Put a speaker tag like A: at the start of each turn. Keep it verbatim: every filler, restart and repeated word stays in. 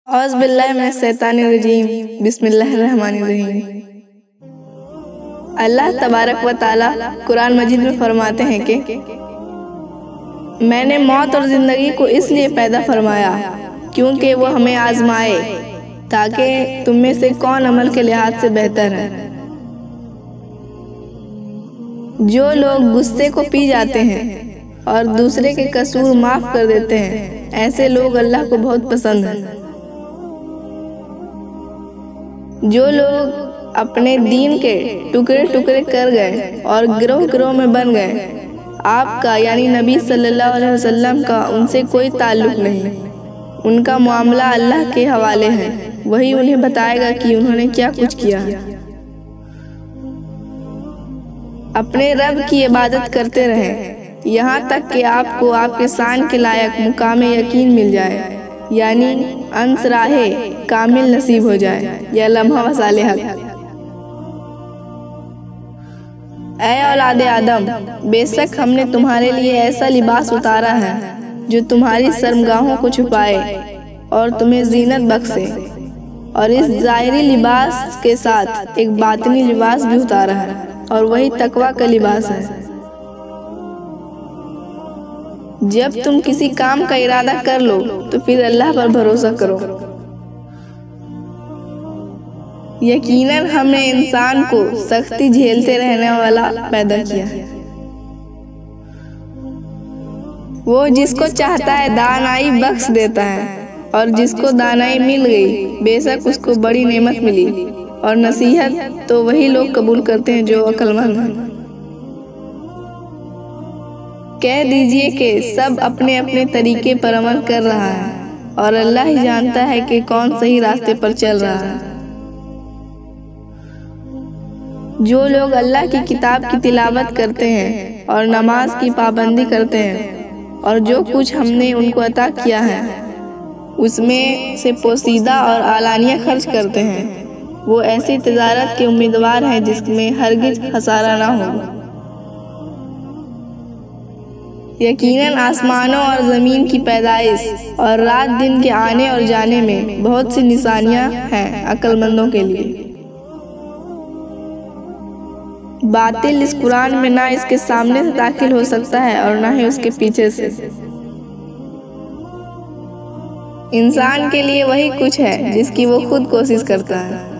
A: औज़ बिल्लाहि मिनश शैतानिर रजीम बिस्मिल्लाहिर रहमानिर रहीम। अल्लाह तबारक व ताला कुरान मजीद में फरमाते हैं कि मैंने मौत और ज़िंदगी को इसलिए पैदा फरमाया क्योंकि वो हमें आजमाए ताकि तुम में से कौन अमल के लिहाज से बेहतर है। जो लोग गुस्से को पी जाते हैं और दूसरे के कसूर माफ कर देते हैं, ऐसे लोग अल्लाह को बहुत पसंद हैं। जो लोग अपने दीन के टुकड़े टुकड़े कर गए और गिरोह गिरोह में बन गए, आपका यानी नबी सल्लल्लाहु अलैहि वसल्लम का उनसे कोई ताल्लुक नहीं। उनका मामला अल्लाह के हवाले है, वही उन्हें बताएगा कि उन्होंने क्या कुछ किया है। अपने रब की इबादत करते रहें यहाँ तक कि आपको आपके शान के लायक मुकाम यकीन मिल जाए, यानी अंसराहे कामिल नसीब हो जाए या लम्हा वसाले हक। ऐ औलादे आदम, बेशक हमने तुम्हारे लिए ऐसा लिबास उतारा है जो तुम्हारी शर्मगाहों को छुपाए और तुम्हें जीनत बख्शे, और इस ज़ाहिरी लिबास के साथ एक बातिनी लिबास भी उतारा है, और वही तकवा का लिबास है। जब तुम किसी काम का इरादा कर लो तो फिर अल्लाह पर भरोसा करो। यकीनन हमने इंसान को सख्ती झेलते रहने वाला पैदा किया है। वो जिसको चाहता है दानाई बख्श देता है, और जिसको दानाई मिल गई बेशक उसको बड़ी नेमत मिली, और नसीहत तो वही लोग कबूल करते हैं जो अक्लमंद हैं। कह दीजिए कि सब अपने अपने तरीके पर अमल कर रहा है, और अल्लाह ही जानता है कि कौन सही रास्ते पर चल रहा है। जो लोग अल्लाह की किताब की तिलावत करते हैं और नमाज की पाबंदी करते हैं, और जो कुछ हमने उनको अता किया है उसमें से पोसीदा और आलानिया खर्च करते हैं, वो ऐसी तिजारत के उम्मीदवार हैं जिसमें हरगिज खसारा ना हो। यकीनन आसमानों और ज़मीन की पैदाइश और रात दिन के आने और जाने में बहुत सी निशानियां हैं अक्लमंदों के लिए। बातिल इस कुरान में ना इसके सामने से दाखिल हो सकता है और ना ही उसके पीछे से। इंसान के लिए वही कुछ है जिसकी वो खुद कोशिश करता है।